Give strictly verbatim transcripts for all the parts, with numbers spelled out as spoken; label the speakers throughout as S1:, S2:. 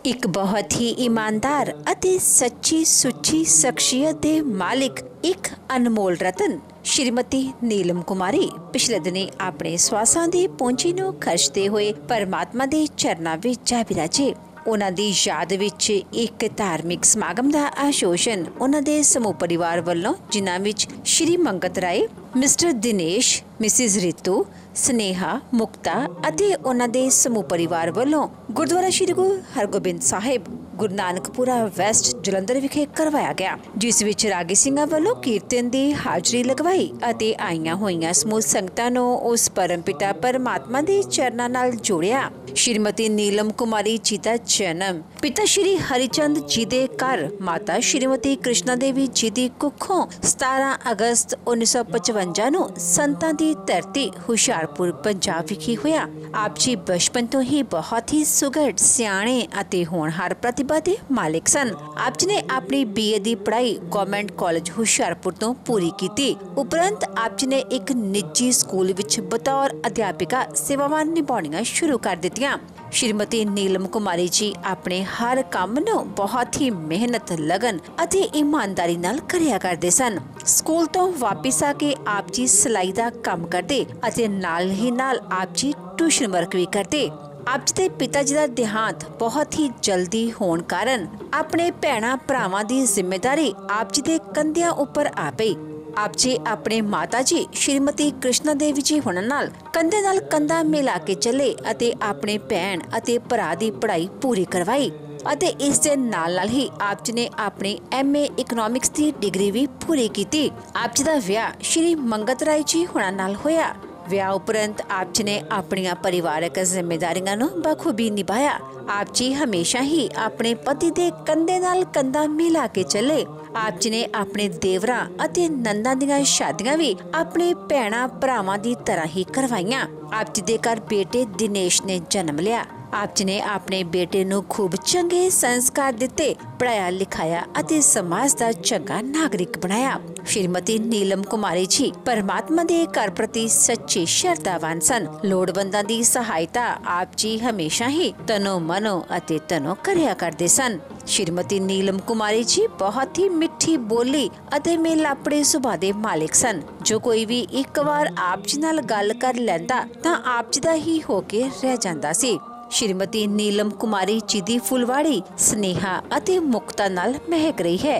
S1: एक बहुत ही ईमानदार ਅਤੇ सच्ची सुच्ची शख्सियत ਦੇ मालिक एक अनमोल रतन श्रीमती नीलम कुमारी पिछले दिनी अपने स्वासां ਦੀ ਪੂੰਜੀ ਨੂੰ ਖਰਚਦੇ ਹੋਏ परमात्मा ਦੇ ਚਰਨਾਂ ਵਿੱਚ ਜਾ ਬਿਰਾਜੇ। ਉਹਨਾਂ ਦੀ ਯਾਦ ਵਿੱਚ ਇੱਕ ਧਾਰਮਿਕ ਸਮਾਗਮ ਦਾ ਆਯੋਜਨ ਉਹਨਾਂ ਦੇ ਸਮੂਹ ਪਰਿਵਾਰ ਵੱਲੋਂ, ਜਿਨ੍ਹਾਂ ਵਿੱਚ ਸ਼੍ਰੀ ਮੰਗਤ ਰਾਏ, ਮਿਸਟਰ ਦਿਨੇਸ਼, ਮਿਸਿਸ ਰਿਤੂ, ਸਨੇਹਾ, ਮੁਕਤਾ ਅਤੇ ਉਹਨਾਂ ਦੇ ਸਮੂਹ ਪਰਿਵਾਰ ਵੱਲੋਂ ਗੁਰਦੁਆਰਾ ਸ਼੍ਰੀ ਗੁਰੂ ਹਰਗੋਬਿੰਦ ਸਾਹਿਬ ਗੁਰੂ ਨਾਨਕਪੁਰਾ ਵੈਸਟ ਜਲੰਧਰ ਵਿਖੇ ਕਰਵਾਇਆ ਗਿਆ, ਜਿਸ ਵਿੱਚ ਰਾਗੀ ਸਿੰਘਾਂ ਵੱਲੋਂ ਕੀਰਤਨ ਦੀ ਹਾਜ਼ਰੀ ਲਗਵਾਈ ਅਤੇ ਆਈਆਂ ਹੋਈਆਂ ਸਮੂਹ ਸੰਗਤਾਂ ਨੂੰ ਉਸ ਪਰਮਪਿਤਾ ਪਰਮਾਤਮਾ ਦੇ ਚਰਨਾਂ ਨਾਲ ਜੋੜਿਆ। श्रीमती नीलम कुमारी जी का जन्म पिता श्री हरिचंद जी के घर माता श्रीमती कृष्णा देवी जी की कुखों सतारह अगस्त उन्नीस सौ पचवंजा नूं संतां दी धरती हुशियारपुर पंजाब विखे होया। आप जी बचपन तो ही बहुत ही सुघड़ सियाणे अते होनहार प्रतिभा के मालिक सन। आप जी ने अपनी बी ए की पढ़ाई गवर्नमेंट कॉलेज हुशियारपुर तो पूरी की। उपरंत आप जी ने एक निजी स्कूल विच बतौर अध्यापिका सेवावां निभाउणियां शुरू कर दित्तियां। श्रीमती नीलम कुमारी जी अपने हर काम नूं बहुत ही मेहनत, लगन अते ईमानदारी नाल करिया करदे सन। स्कूल तो वापिस आके आप जी सिलाई दा काम करदे अते नाल ही नाल आप जी ट्यूशन वर्क भी करदे। आप जी दे पिता जी दा देहांत बहुत ही जल्दी होण कारण अपने भैणां भरावां दी जिम्मेदारी आप जी दे कंधिਆਂ ਉੱਪਰ आ पई। आप जी अपने माता जी श्रीमती कृष्णा देवी जी हुणां नाल कंधे नाल कंधा मिला के चले अते अपने भैण अते भरा दी पढ़ाई पूरी करवाई ਅਤੇ ਇਸ ਦੇ ਨਾਲ ਨਾਲ ਹੀ ਆਪ ਜੀ ਨੇ ਆਪਣੀ ਐਮ ਏ ਇਕਨੋਮਿਕਸ ਦੀ ਡਿਗਰੀ ਵੀ ਪੂਰੀ ਕੀਤੀ। ਆਪ ਜੀ ਦਾ ਵਿਆਹ ਸ਼੍ਰੀ ਮੰਗਤ ਰਾਏ ਜੀ ਹੁਣਾਂ ਨਾਲ ਹੋਇਆ। ਵਿਆਹ ਉਪਰੰਤ ਆਪ ਜੀ ਨੇ ਆਪਣੀਆਂ ਪਰਿਵਾਰਕ ਜ਼ਿੰਮੇਵਾਰੀਆਂ ਨੂੰ ਬਖੂਬੀ ਨਿਭਾਇਆ। ਆਪ ਜੀ ਹਮੇਸ਼ਾ ਹੀ ਆਪਣੇ ਪਤੀ ਦੇ ਕੰਧੇ ਨਾਲ ਕੰਧਾ ਮਿਲਾ ਕੇ ਚੱਲੇ। ਆਪ ਜੀ ਨੇ ਆਪਣੇ ਦੇਵਰਾਂ ਅਤੇ ਨੰਦਾਂ ਦੀਆਂ ਸ਼ਾਦੀਆਂ ਵੀ ਆਪਣੇ ਭੈਣਾਂ ਭਰਾਵਾਂ ਦੀ ਤਰ੍ਹਾਂ ਹੀ ਕਰਵਾਈਆਂ। ਆਪ ਜੀ ਦੇ ਘਰ ਬੇਟੇ ਦਿਨੇਸ਼ ਨੇ ਜਨਮ ਲਿਆ। आप जी ने अपने बेटे नूं खूब चंगे संस्कार दिते, पढ़ाया लिखाया अते समाज का चंगा नागरिक बनाया। श्रीमती नीलम कुमारी जी परमात्मा दे घर प्रति सच्चे श्रद्धावान सन। लोड़वंदां दी सहायता आप जी हमेशा ही तनो मनो अते तनो करया करदे सन। श्रीमती नीलम कुमारी जी बहुत ही मिठी बोली अते मेलापड़े सुभाਅ दे मालिक सन। जो कोई भी एक बार आप जी नाल गल कर लैंदा तां आप जी दा ही हो के रह जांदा सी। श्रीमती नीलम कुमारी जी दी फुलवाड़ी स्नेहा अते मुक्ता नाल महक रही है।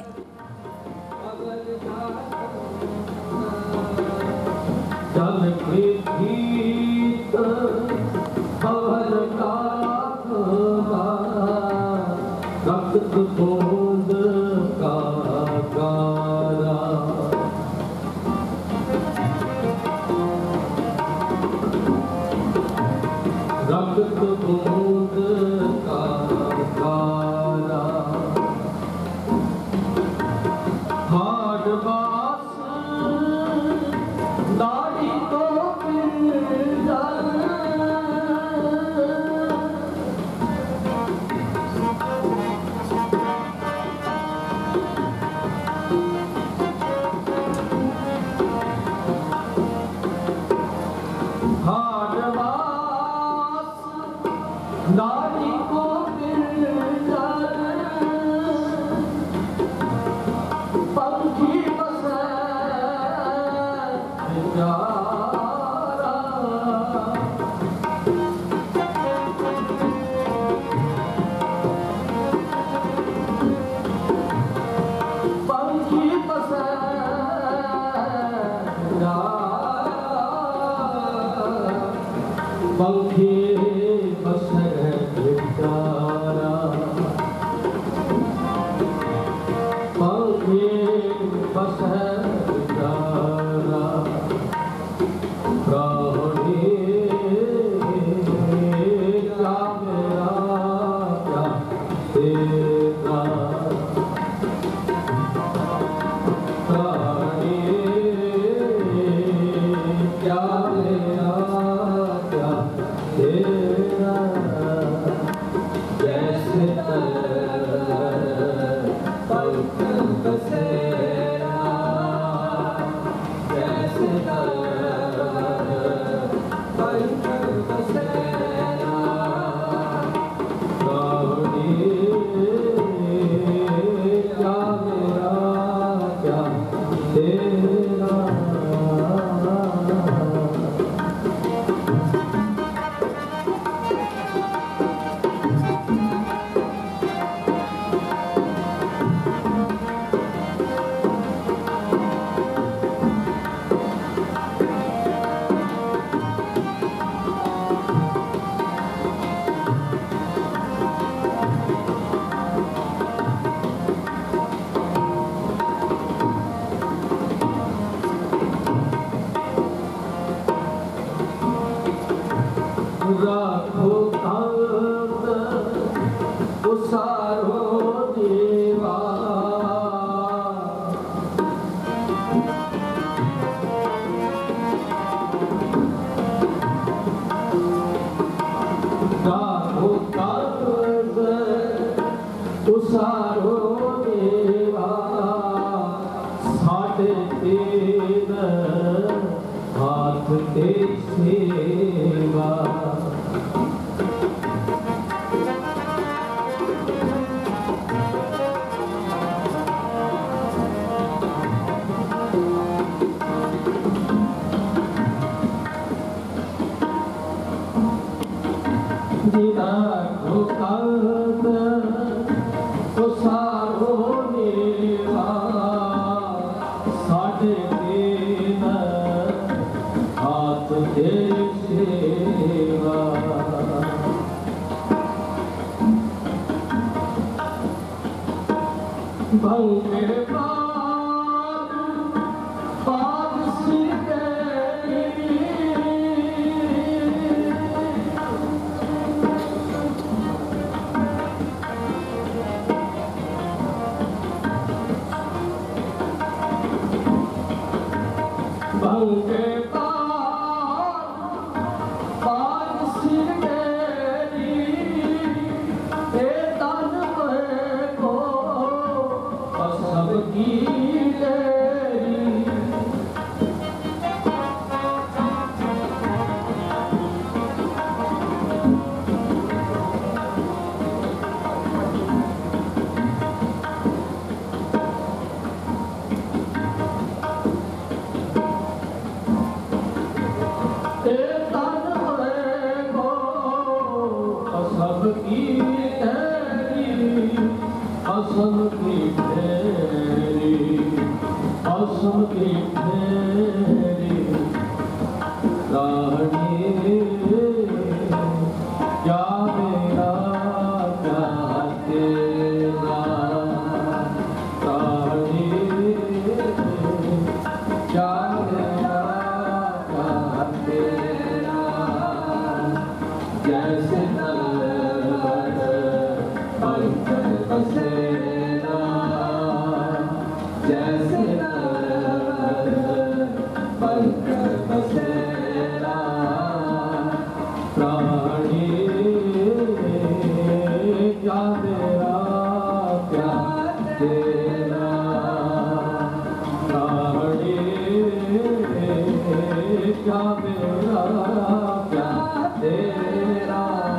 S2: राखो कांत उसारो देवा राखो कांत उसारो देवा साढ़े तीन हाथ ते सेवा राखो कांत उसारो देवा साढ़े तीन हाथ ते सेवा भंगे पाद पाद सिर भंगे पाद पाद सिर तेरी ए तन पे को सब की तेरी सबकी तेरी असम की तेरी असम की तेरी रानी क्या मेरा क्या तेरा रानी क्या मेरा क्या तेरा जैसे बसेरा जैसे बनकर बसेरा प्राणी क्या मेरा क्या तेरा प्राणी क्या मेरा क्या तेरा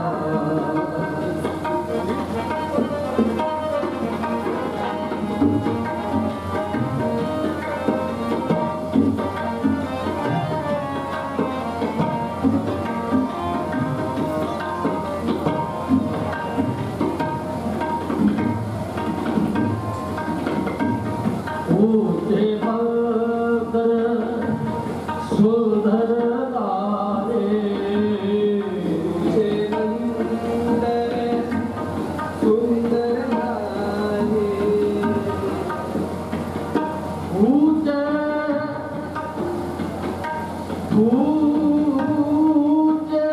S2: ऊंचे मंदिर सुंदर नारे ऊंचे मंदिर सुंदर नारे ऊंचे ऊंचे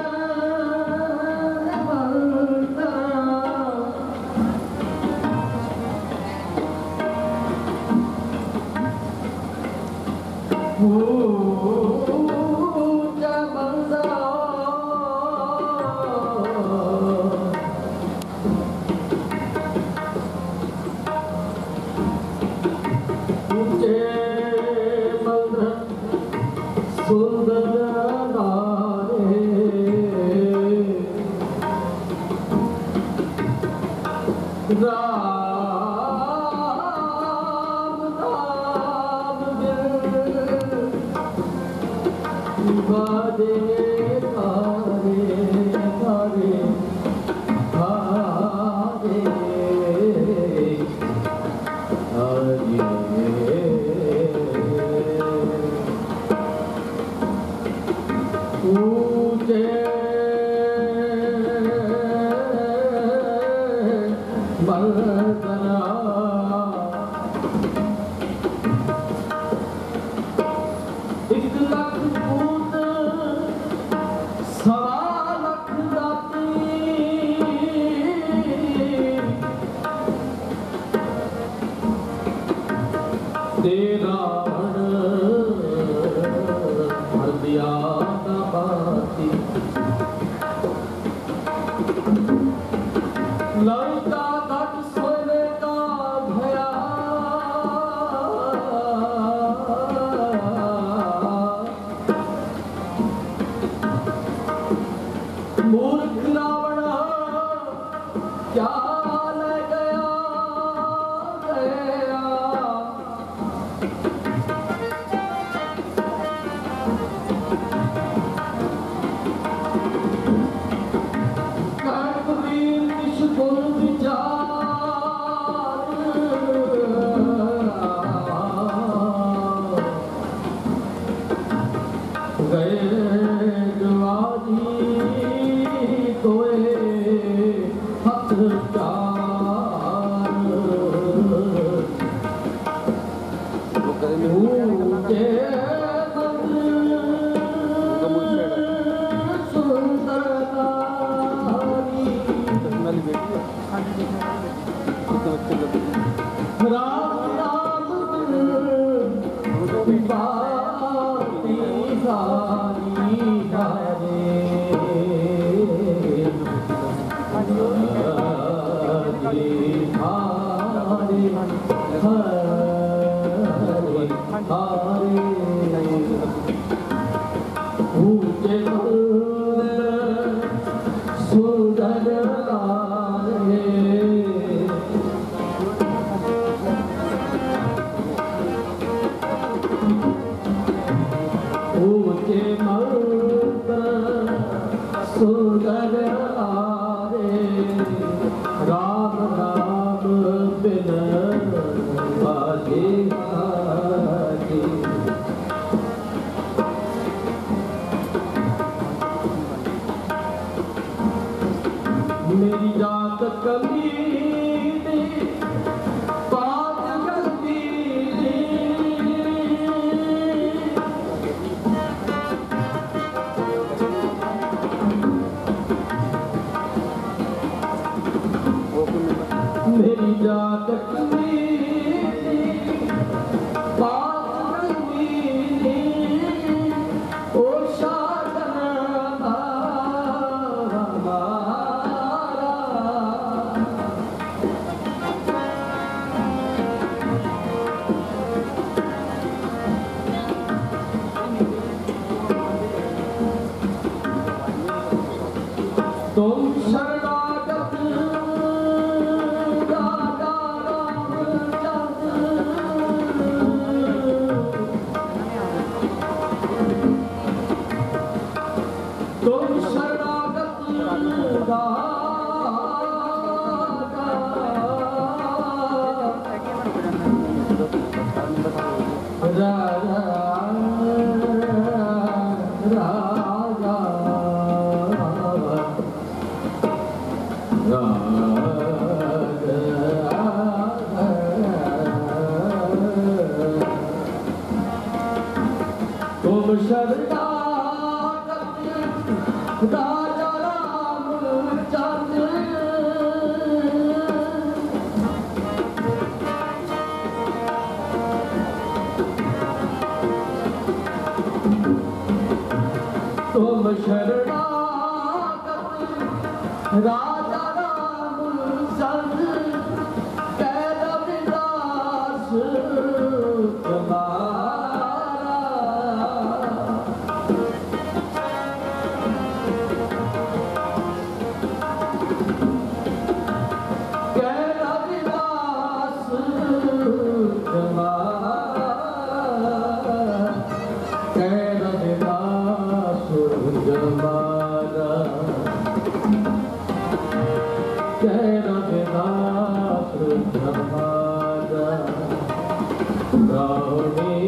S2: सुंदर नारे राम राम दिल बाजे तारे तारे तारे ऊंचे बलकरा एक लाख पूत सवा याद आती लड़का घट सोने का भया मूर्ख रावण क्या ले गया गया कबीर किस गुण विचार गए जवानी कोए हथ चार ऊंचे राम नाम बाती सारी हारे हारे हारे हारे ऊंचे सुंदर लारे ऊंचे मर्द सुंदर आरे राम नाम बिन बाजे बाजे मेरी जात कमीनी बात कमीनी मेरी जात कमीनी बात कमीनी ओ शासन हमारा तुम शरणागत राजा रामचंद्र तुम शरणागत राजा राजा तुम शरणागत राजा रामचंद्र तुम शरणागत राजा रामचंद्र कह रविदास तुम्हारा कह रविदास तुम्हारा कह रविदास तुम्हारा कह रविदास तुम्हारा रावणी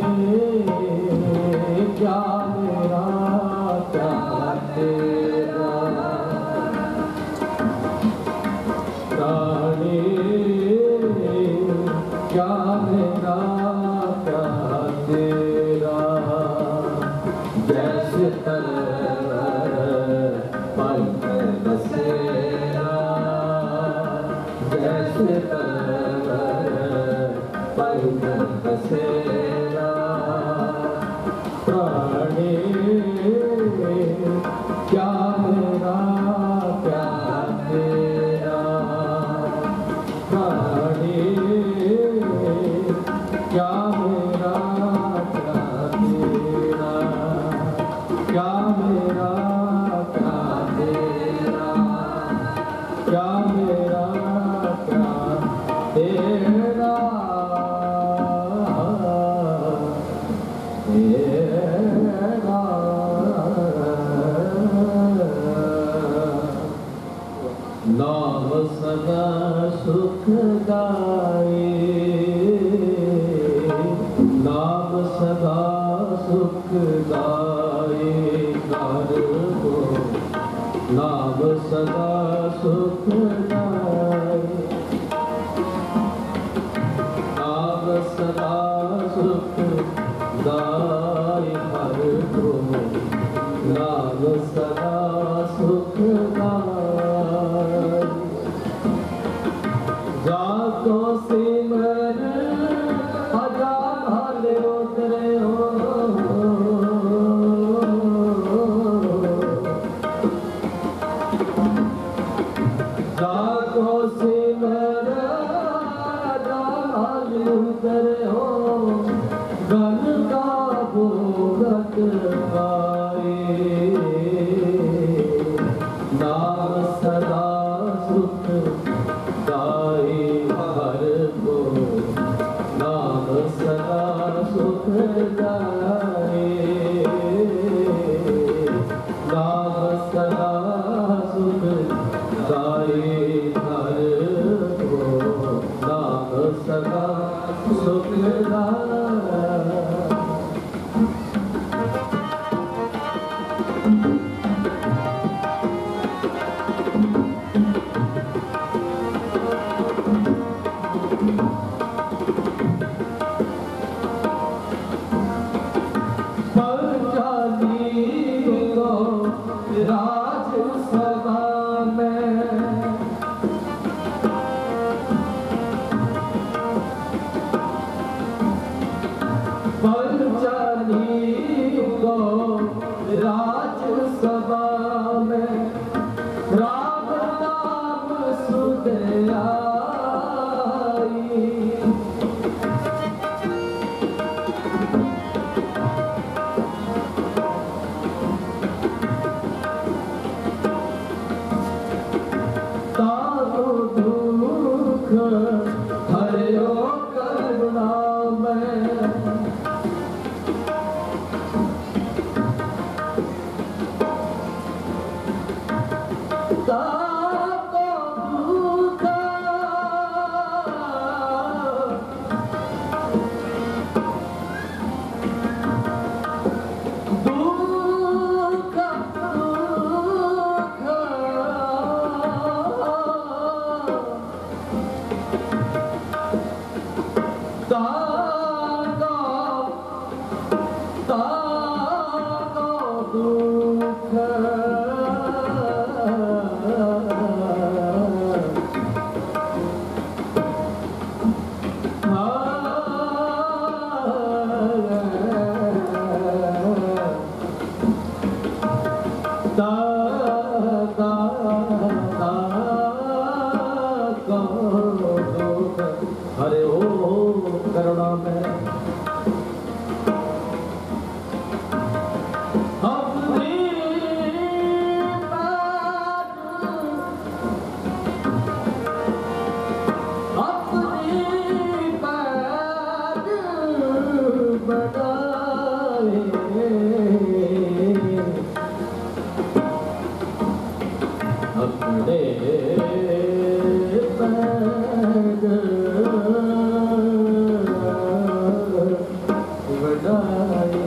S2: क्या मेरा क्या तेरा रावणी क्या मेरा क्या तेरा जैसे तरह पल बसेरा जैसे पल बसेरा प्राणी नाम सदा सुखदाई नाम सदा सुखदाई हर को नाम सदा सुखदाई जाको सिमर हजार भाले उतरे हो जाको सिमर हजार भाले उतरे हो गन का भोगत पाए नाम सदा सुख दाई हर को नाम सदा सुख दाई नाम सदा सुख दाई हर को नाम सदा सुख दाई राजसभा में पंचाली को राजसभा में राम नाम सुध आई तारो दुख हरियो करुणा में तारो दुख दुख तारो तारो दुख ता ता ता को दुख हरे ओ करुणा में अपनी बात अपनी बात बताए अपने पैद बढ़ाए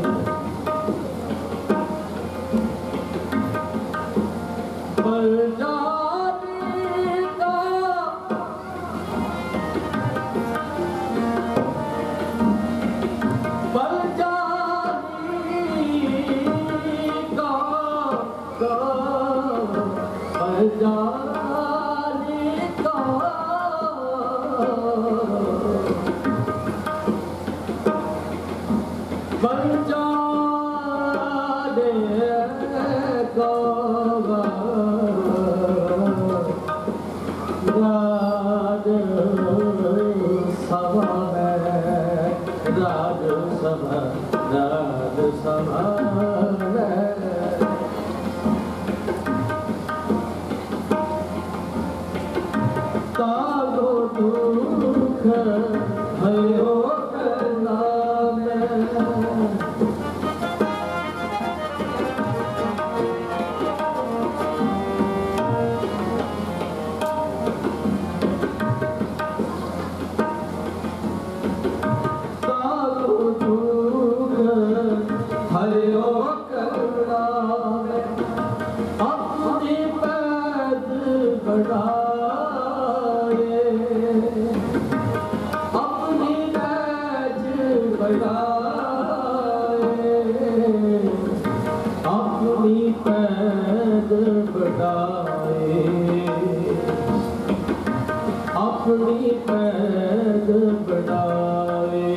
S2: पर जाने का पर जाने का पर जाने का पर जाने का राज सभा में राज सभा राज सभा में अपनी पैद बढ़ाए, अपनी पैद बढ़ाए,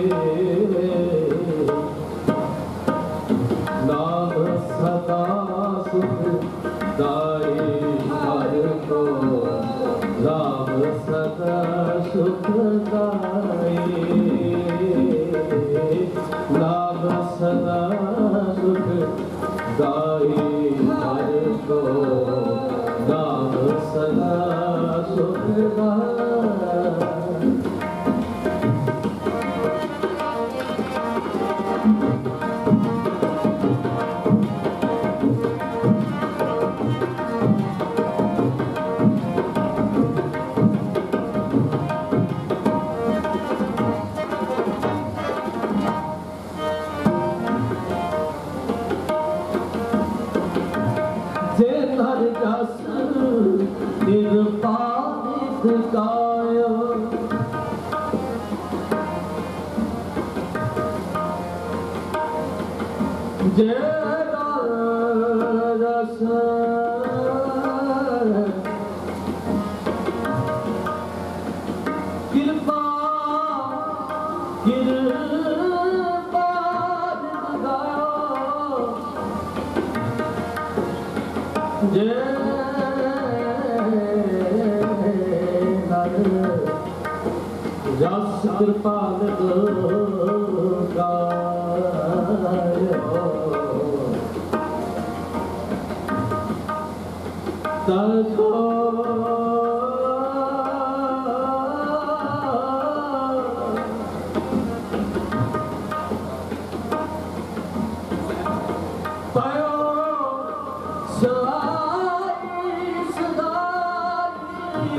S2: नाम सदा सुख दाए हर को, नाम सदा सुख दाए, नाम सदा सुख दाए हर को, नाम सदा सुख दाए। जे नर जस निरपादित गायो, जे नर जस कृपा कृपा गायो, जे नर जस कृपाल गायो, तको पायो सहाय सदाई,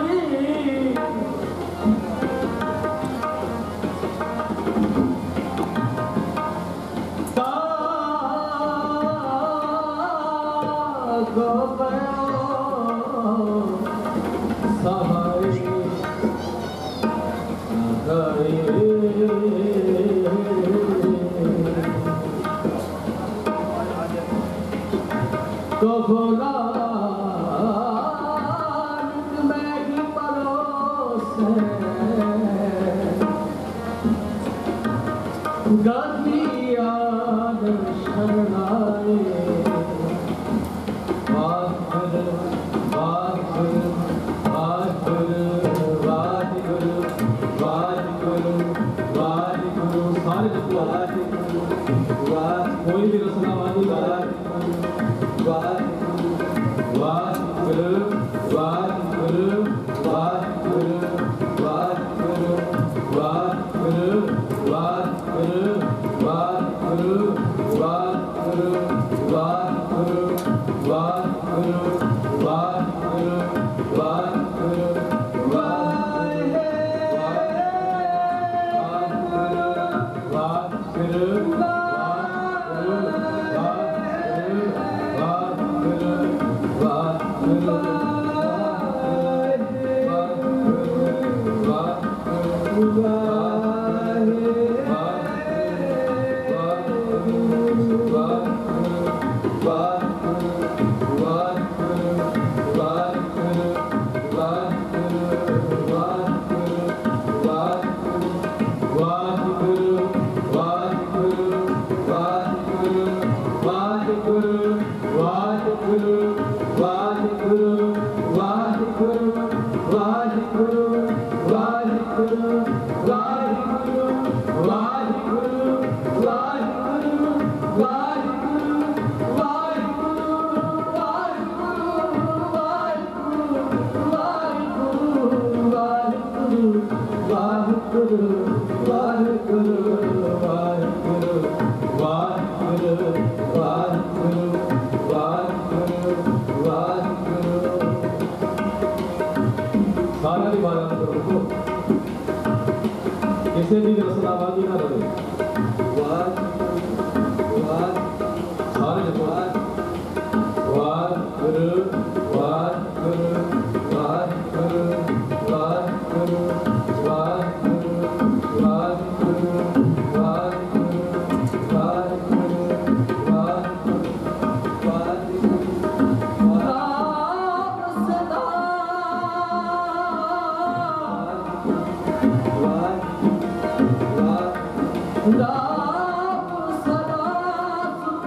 S2: ताको पायो सहाय तो भोला मैं ही परोस गदियान शरणाए, वाहिगुरु वाहिगुरु वाहिगुरु वाहिगुरु वाहिगुरु वाहिगुरु, सारे जप वाहिगुरु वाह, कोई भी रसना वाली वाहिगुरु वाहिगुरु वाहिगुरु वाहिगुरु वाहिगुरु वाहिगुरु वाहिगुरु वाहिगुरु वाहिगुरु वाहिगुरु वाहिगुरु वाहिगुरु वाहिगुरु वाहिगुरु किसी भी रसनाबाजी ना रहे, वाद वाद सारे वाद वाद गुरु वाद गुरु वाद गुरु वाद गुरु वाद गुरु वाद गुरु वाद गुरु वाद गुरु वाद गुरु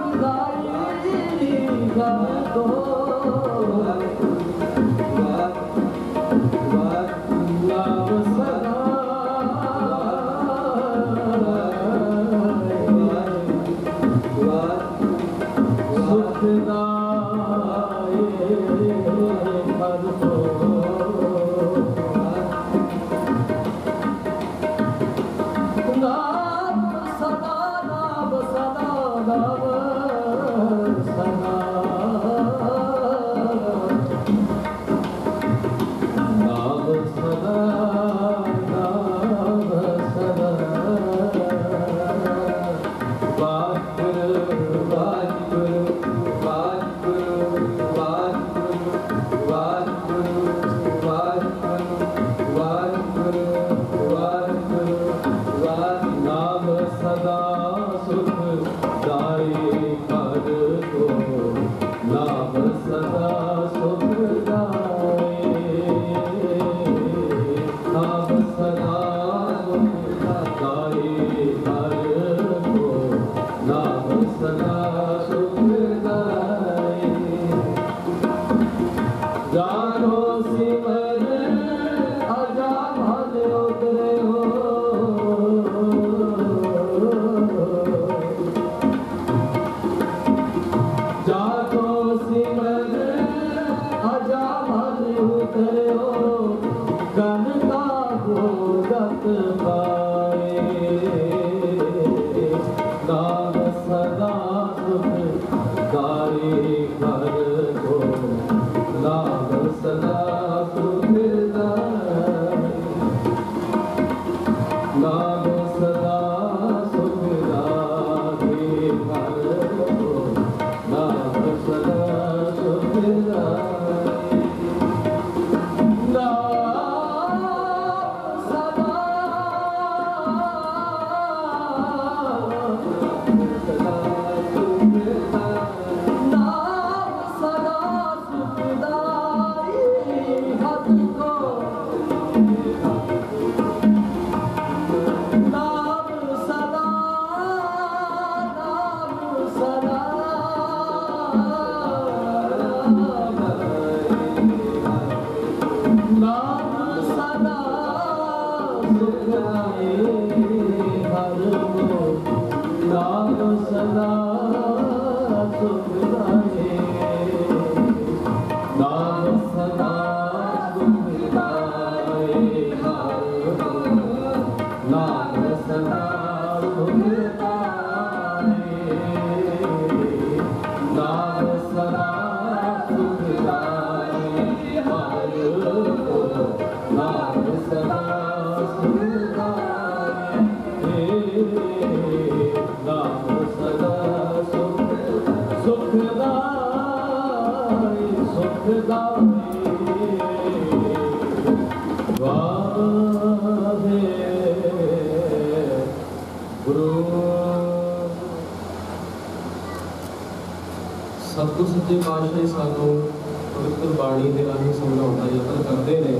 S3: सतगुरु सच्चे पातशाह सानू पवित्र बाणी के राही समझाने यत्न करते हैं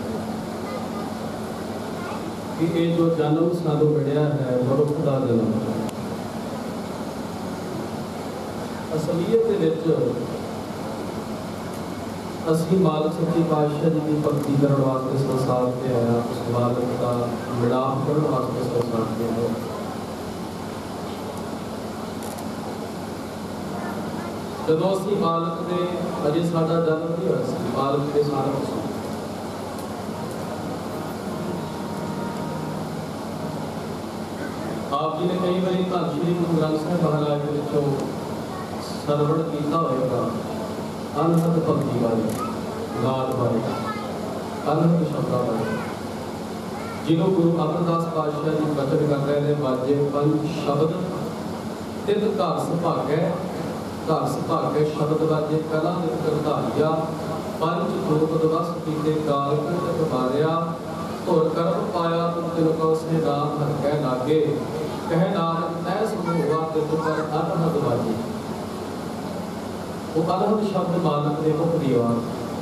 S3: कि ये जो जन्म सानू मिलिया है मनुख का जन्म असलीयत दे विच असीं मालक सच्चे पातशाह जी की भगती करने वास्ते संसार से आया उस मालक का मिलाप करने वास्ते संसार से आया। जदों असीं मालक दे अजे साडा जन्म नहीं होया सी मालक दे सारा कुछ आप जी ने कई बार धन श्री गुरु ग्रंथ साहिब महाराज के विचों सरवण किया होगा अनहद भक्ति वाले नाद वाले अनहद शब्दां वाले जिन्हों गुरु अमरदास पातशाह जी बचन कर रहे हैं वाजे पंज शब्द तित घर सुभागै घर सुभागै शब्द वाजे कला करधारिया पंच रूप दिवस कीते काल कृत मारिया धुर कर्म पाया तुम तिलक से नाम हरकै लागे कह नानक तै समूहा तित पर अनहद वाजे। वो अनहद शब्द मानक ने मुख दीवार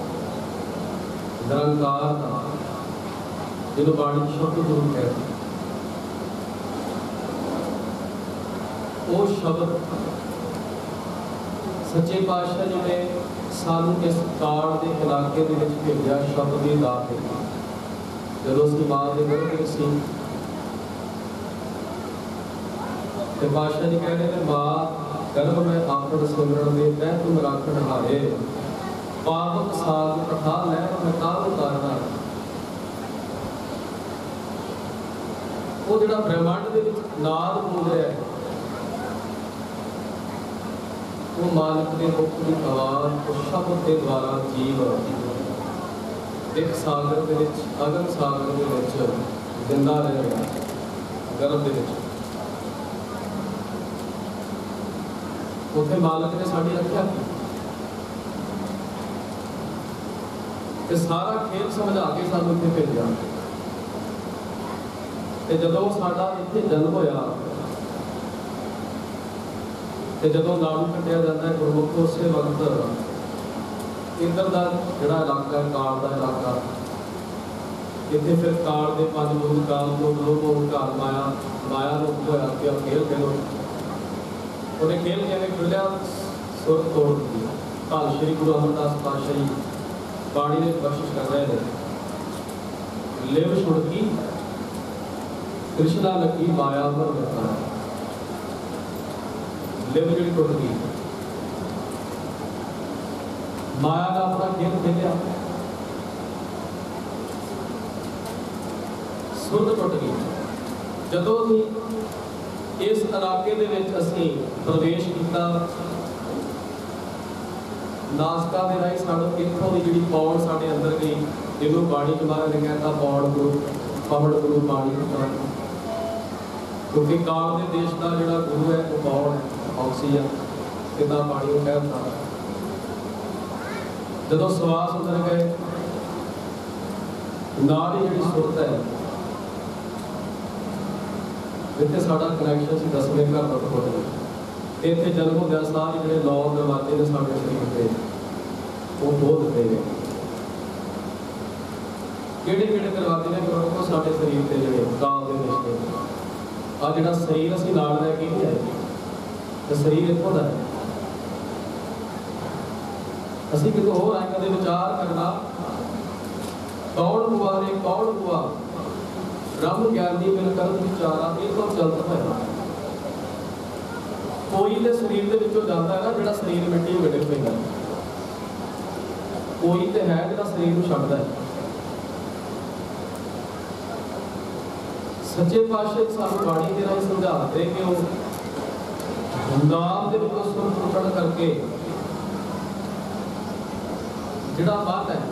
S3: निरंकार का जिन्हों बाणी शब्द गुरु कहते वो शब्द सच्चे पातशाह जी ने सानू इस काल के इलाके के विच भेजा शब्द की दात दी। जदों असीं मां दे गर्भ विच सी ते पातशाह जी कहते हैं मां गर्भ में आखड़ सिमरन दे तै तुम राखण हारे पावक साग कथा लैन मैं काल उतारना। वो जिहड़ा ब्रह्मंड दे विच नाद गूंज रहा है वो मालिक के मुख की आवाज़ और शब्द के द्वारा जीव एक सागर के विच अगन सागर के विच जिंदा रह रहा गर्भ के विच। उत्थे मालिक ने साडी रखिया की ते सारा खेल समझा के सानू इत्थे भेजा ते जदों साडा इत्थे जन्म होया ते जदों नाड़ू कटिया जाता है गुरमुख उस वक्त इधर का जोड़ा इलाका है काल का इलाका इतने फिर काल के पांच मूल काल को लोग काल माया माया रूप होया कि खेल खेलो उन्हें खेल के खुलिया सुर तोड़ दी। धन श्री गुरु अमरदास पातशाह जी बाणी में बख्शिश कर रहे हैं लिव छुड़की कृष्णा लगी माया पर करता है लिव जी टुट गई माया का अपना खेल खेलिया सुर टुट गई। जदों भी इस इलाके दे विच असीं प्रवेश किया नासका दे राही साडों इत्थों दी जिहड़ी पौड़ साडे अंदर गई जिहनूं बाणी च महाराज ने कहता पौड़ गुरु पौड़ गुरु बाणी क्योंकि काल के देश का जोड़ा गुरु है वो पौड़ है ऑक्सीजन कितना पानी को कहता। जदों सवास अंदर गए नाल ही जी सुरत है इतने साडा कनैक्शन से दसवें घर तक हो गए इतने जन्म होंदे सारे जो नौ दरवाजे ने साढ़े शरीर के वो खोल दिते गए किहड़े किहड़े दरवाजे ने गुरमुखो साडे शरीर के जोड़े काल के रिश्ते आ जिहड़ा शरीर असीं नाल लैके नहीं आए तो शरीर इत्थों का है असीं कितों होर आए कदे विचार करना कौन हुआ रे कौन हुआ ब्रह्म ज्ञानी मिल कर विचारा ये तो चलता है कोई तो शरीर के विचों जाता है ना जिहड़ा शरीर मिट्टी में गिर पैंदा कोई तो है जिहड़ा शरीर नूं छड्डदा है। सच्चे पातशाह सानू बाणी दे राही समझाते कि वो नाम दे विचों सुर टुटण करके जिहड़ा मन है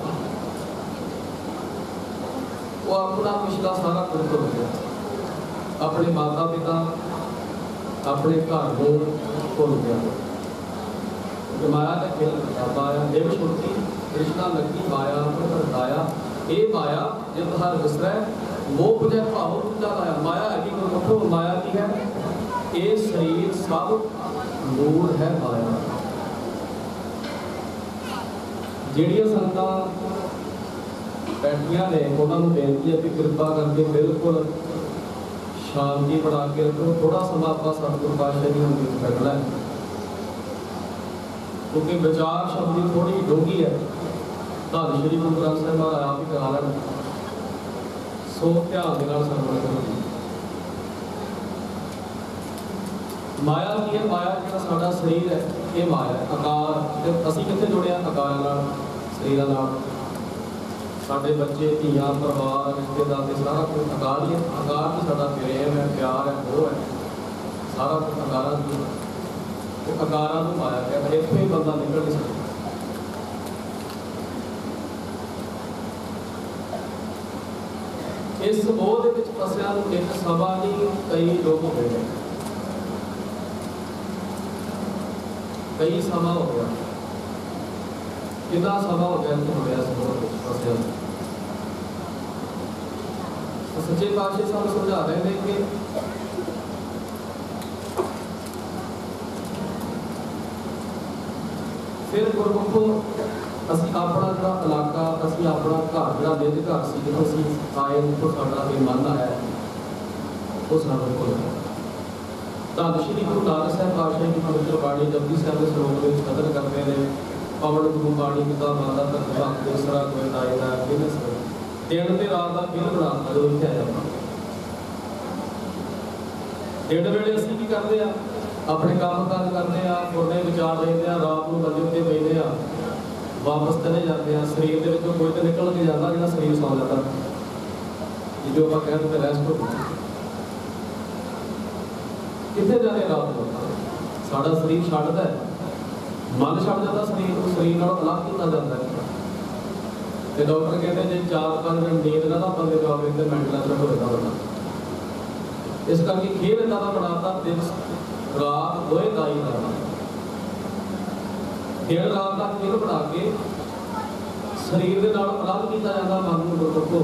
S3: वो अपना पिछला सारा कुछ भुल गया अपने माता पिता अपने घर को भुल गया माया का खेल माया देव छुट्टी कृष्णा लगी माया परताया ये माया जब हर विसरै मोह बुझे भाव दूजा लाया माया है कि गुरमुखो माया की है ये शरीर सब नूर है माया। जिहड़ियां संगतां बैठियां ने उन्होंने बेनती है कि कृपा करके बिल्कुल शांति बना के रखो थोड़ा समा आप सतगुरु पातशाह जी ने करना है क्योंकि विचार शब्द की थोड़ी डूंगी है धन श्री गुरु ग्रंथ साहिब महाराज आप ही करा लें सो ध्यान के नाल सरवण करो। माया की है माया जो साडा शरीर है ये माया आकार असीं कित्थे जुड़े आकार नाल शरीर नाल साडे बच्चे धीआं परिवार रिश्तेदार सारा कुछ आकार ही है आकार ही साडा प्रेम है प्यार है मोह है सारा कुछ आकारां की वो आकारां नूं माया कहता है इत्थों ही बंदा निकल नहीं सकता। इस मोह दे विच फसिया नूं एक सवा नहीं कई लोग हो गए कई समा हो गया कितना समा हो गया हो गया इस मोह दे विच फसिया। सच्चे पातशाह सानूं समझा रहे हैं कि फिर गुरमुखो असीं अपना जिहड़ा इलाका असीं अपना घर जिहड़ा निज घर सी जित्थों असीं आए जित्थों साडा ये मन आया वो सानूं भुल गया ਧੰਨ ਸ਼੍ਰੀ ਗੁਰੂ ਨਾਨਕ ਸਾਹਿਬ ਪਾਤਸ਼ਾਹ ਦੀ ਪਵਿੱਤਰ ਬਾਣੀ ਜਪਜੀ ਸਾਹਿਬ ਦੇ ਸਰੋਵਰ ਵਿੱਚ ਕਦਰ ਕਰਦੇ ਨੇ। ਪਵਨ ਗੁਰੂ ਬਾਣੀ ਪਿਤਾ ਮਾਤਾ ਧਰਤ ਭਗਤ ਦੇ ਸਰਾ ਕੋਈ ਤਾਈ ਦਾ ਬਿਨਸ ਦਿਨ ਤੇ ਰਾਤ ਦਾ ਬਿਲ ਬਣਾਤਾ ਜਦੋਂ ਇੱਥੇ ਆਇਆ ਆਪਾਂ। ਦਿਨ ਵੇਲੇ ਅਸੀਂ ਕੀ ਕਰਦੇ ਆ? ਆਪਣੇ ਕੰਮ ਕਾਜ ਕਰਦੇ ਆ, ਫੁਰਨੇ ਵਿਚਾਰ ਲੈਂਦੇ ਆ, ਰਾਤ ਨੂੰ ਮੰਜੇ ਉੱਤੇ ਬੈਠਦੇ ਆ, ਵਾਪਸ ਚਲੇ ਜਾਂਦੇ ਆ। ਸਰੀਰ ਦੇ ਵਿੱਚੋਂ ਕੋਈ ਤਾਂ ਨਿਕਲ ਕੇ ਜਾਂਦਾ, ਜਿਹੜਾ ਸਰੀਰ ਸੌ ਜਾਂਦਾ, ਜੋ ਆਪਾਂ ਕਹਿੰਦੇ ਰੈਸਟ ਹੋ ਕਿੱਥੇ ਜਾਂਦੇ ਰਾਤ ਨੂੰ? ਸਾਡਾ ਸਰੀਰ ਛੱਡਦਾ, ਮਨ ਛੱਡ ਜਾਂਦਾ, ਸਰੀਰ ਨੂੰ ਸਰੀਰ ਨਾਲ ਅਲੱਗ ਕੀਤਾ ਜਾਂਦਾ ਹੈ। ਤੇ ਡਾਕਟਰ ਕਹਿੰਦੇ ਜੇ ਚਾਰ ਪੰਜ ਦਿਨ ਨੀਂਦ ਨਾ ਤਾਂ ਬੰਦੇ ਨੂੰ ਆਵੇ ਤੇ ਮੈਂਟਲ ਅਸਰ ਹੋ ਜਾਂਦਾ ਬੰਦਾ। ਇਸ ਕਰਕੇ ਖੇਡ ਇੱਦਾਂ ਦਾ ਬਣਾਤਾ, ਦਿਨ ਰਾਤ ਦੋਏ ਦਾ ਹੀ ਕਰਨਾ। ਦਿਨ ਰਾਤ ਦਾ ਖੇਡ ਬਣਾ ਕੇ ਸਰੀਰ ਦੇ ਨਾਲ ਅਲੱਗ ਕੀਤਾ ਜਾਂਦਾ ਮਨ ਨੂੰ ਗੁਰਮੁਖੋ।